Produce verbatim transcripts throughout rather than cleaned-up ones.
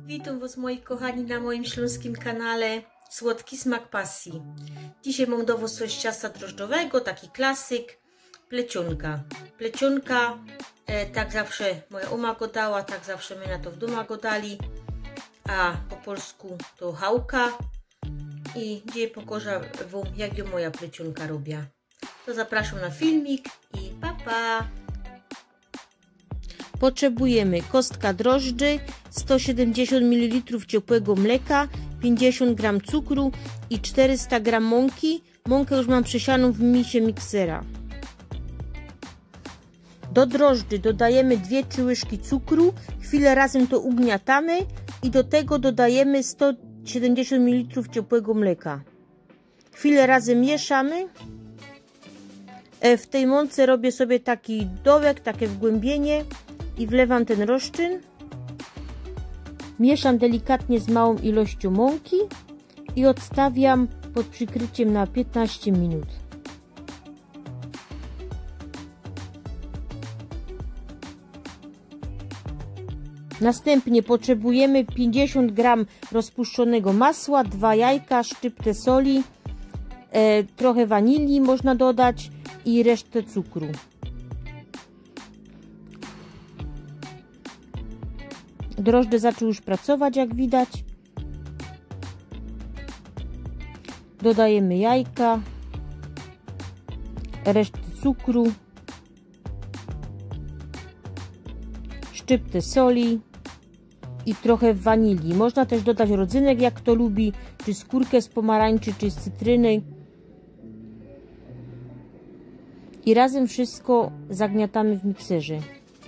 Witam Was, moi kochani, na moim śląskim kanale Słodki Smak Pasji. Dzisiaj mam do Was coś ciasta drożdżowego, taki klasyk, plecionka. Plecionka, e, tak zawsze moja oma go dała, tak zawsze my na to w domu go dali, a po polsku to chałka. I dzisiaj pokażę Wam, jak ją moja plecionka robi. To zapraszam na filmik i pa pa! Potrzebujemy kostka drożdży, sto siedemdziesiąt mililitrów ciepłego mleka, pięćdziesiąt gramów cukru i czterysta gramów mąki. Mąkę już mam przesianą w misie miksera. Do drożdży dodajemy dwie trzy łyżki cukru, chwilę razem to ugniatamy i do tego dodajemy sto siedemdziesiąt mililitrów ciepłego mleka. Chwilę razem mieszamy. W tej mące robię sobie taki dołek, takie wgłębienie i wlewam ten rozczyn. Mieszam delikatnie z małą ilością mąki i odstawiam pod przykryciem na piętnaście minut. Następnie potrzebujemy pięćdziesiąt gramów rozpuszczonego masła, dwa jajka, szczyptę soli, e, trochę wanilii można dodać i resztę cukru. Drożdże zaczęły już pracować, jak widać. Dodajemy jajka, resztę cukru, szczyptę soli i trochę wanilii. Można też dodać rodzynek, jak kto lubi, czy skórkę z pomarańczy, czy z cytryny. I razem wszystko zagniatamy w mikserze.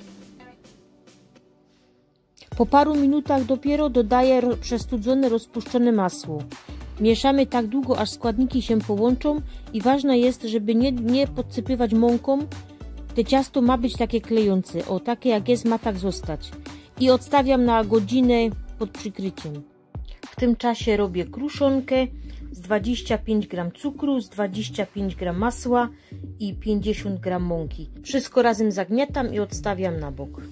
Po paru minutach dopiero dodaję przestudzone, rozpuszczone masło. Mieszamy tak długo, aż składniki się połączą i ważne jest, żeby nie, nie podsypywać mąką. To ciasto ma być takie klejące. O, takie jak jest, ma tak zostać. I odstawiam na godzinę pod przykryciem. W tym czasie robię kruszonkę z dwadzieścia pięć gramów cukru, z dwadzieścia pięć gramów masła i pięćdziesiąt gramów mąki. Wszystko razem zagniatam i odstawiam na bok.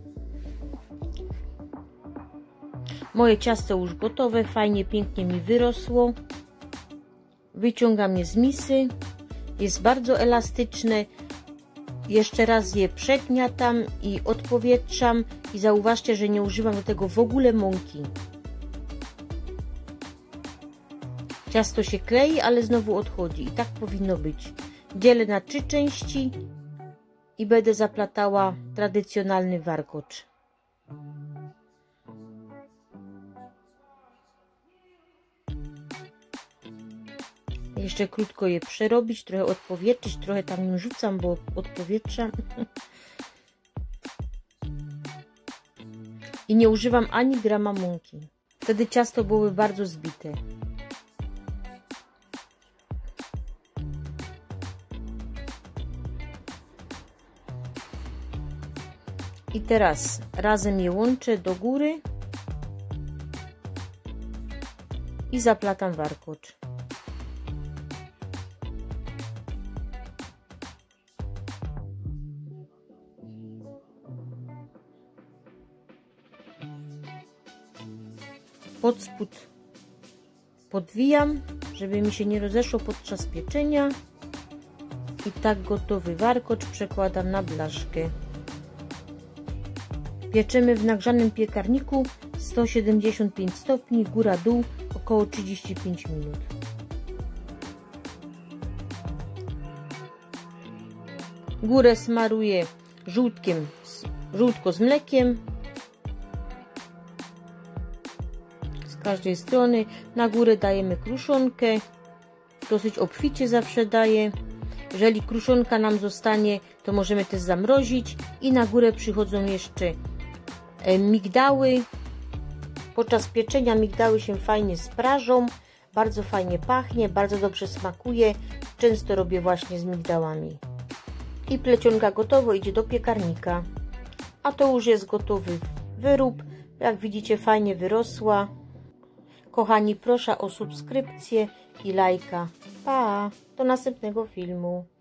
Moje ciasto już gotowe, fajnie, pięknie mi wyrosło. Wyciągam je z misy. Jest bardzo elastyczne. Jeszcze raz je przegniatam i odpowietrzam. I zauważcie, że nie używam do tego w ogóle mąki. Ciasto się klei, ale znowu odchodzi. I tak powinno być. Dzielę na trzy części i będę zaplatała tradycjonalny warkocz. Jeszcze krótko je przerobić, trochę odpowietrzyć, trochę tam nim rzucam, bo odpowietrzam. I nie używam ani grama mąki. Wtedy ciasto byłoby bardzo zbite. I teraz razem je łączę do góry i zaplatam warkocz. Pod spód podwijam, żeby mi się nie rozeszło podczas pieczenia. I tak gotowy warkocz przekładam na blaszkę. Pieczemy w nagrzanym piekarniku sto siedemdziesiąt pięć stopni, góra-dół, około trzydzieści pięć minut. Górę smaruję żółtkiem, żółtko z mlekiem. Z każdej strony. Na górę dajemy kruszonkę. Dosyć obficie zawsze daję. Jeżeli kruszonka nam zostanie, to możemy też zamrozić. I na górę przychodzą jeszcze migdały. Podczas pieczenia migdały się fajnie sprażą. Bardzo fajnie pachnie, bardzo dobrze smakuje. Często robię właśnie z migdałami. I plecionka gotowo idzie do piekarnika. A to już jest gotowy wyrób. Jak widzicie, fajnie wyrosła. Kochani, proszę o subskrypcję i lajka. Pa! Do następnego filmu.